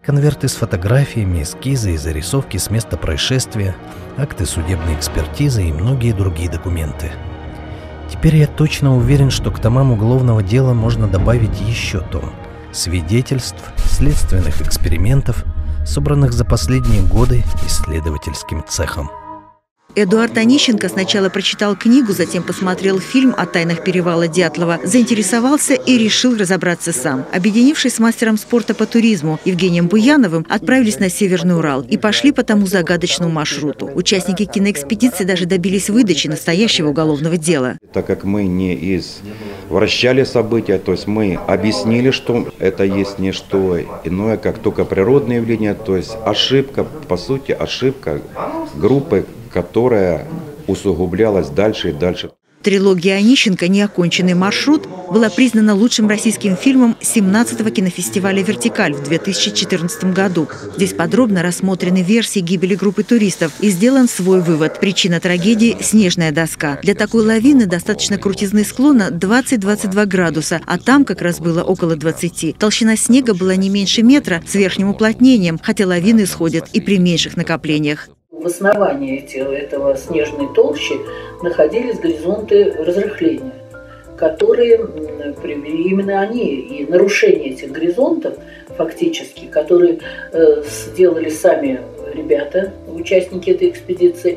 конверты с фотографиями, эскизы и зарисовки с места происшествия, акты судебной экспертизы и многие другие документы. Теперь я точно уверен, что к томам уголовного дела можно добавить еще том свидетельств, следственных экспериментов, собранных за последние годы исследовательским цехом. Эдуард Онищенко сначала прочитал книгу, затем посмотрел фильм о тайнах перевала Дятлова, заинтересовался и решил разобраться сам. Объединившись с мастером спорта по туризму Евгением Буяновым, отправились на Северный Урал и пошли по тому загадочному маршруту. Участники киноэкспедиции даже добились выдачи настоящего уголовного дела. Так как мы не извращали события, то есть мы объяснили, что это есть не что иное, как только природное явление, то есть ошибка, по сути, ошибка группы, которая усугублялась дальше и дальше. Трилогия Онищенко «Неоконченный маршрут» была признана лучшим российским фильмом 17-го кинофестиваля «Вертикаль» в 2014 году. Здесь подробно рассмотрены версии гибели группы туристов и сделан свой вывод. Причина трагедии – снежная доска. Для такой лавины достаточно крутизны склона 20-22 градуса, а там как раз было около 20. Толщина снега была не меньше метра с верхним уплотнением, хотя лавины сходят и при меньших накоплениях. В основании этого снежной толщи находились горизонты разрыхления, которые привели именно они. И нарушение этих горизонтов, фактически, которые сделали сами ребята, участники этой экспедиции,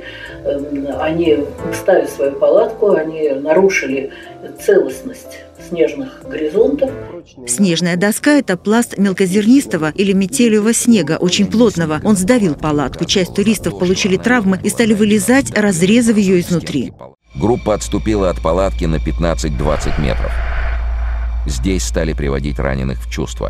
они, ставя свою палатку, они нарушили целостность снежных горизонтов. Снежная доска – это пласт мелкозернистого или метелевого снега, очень плотного. Он сдавил палатку. Часть туристов получили травмы и стали вылезать, разрезав ее изнутри. Группа отступила от палатки на 15-20 метров. Здесь стали приводить раненых в чувство.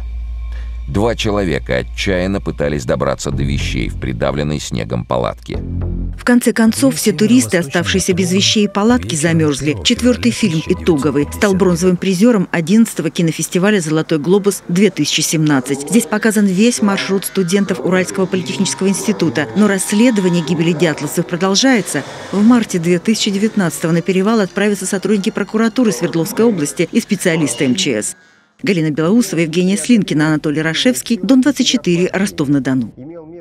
2 человека отчаянно пытались добраться до вещей в придавленной снегом палатке. В конце концов, все туристы, оставшиеся без вещей и палатки, замерзли. 4-й фильм «Итоговый» стал бронзовым призером 11-го кинофестиваля «Золотой глобус-2017». Здесь показан весь маршрут студентов Уральского политехнического института. Но расследование гибели дятловцев продолжается. В марте 2019-го на перевал отправятся сотрудники прокуратуры Свердловской области и специалисты МЧС. Галина Белоусова, Евгения Слинкина, Анатолий Рашевский, Дон 24, Ростов-на-Дону.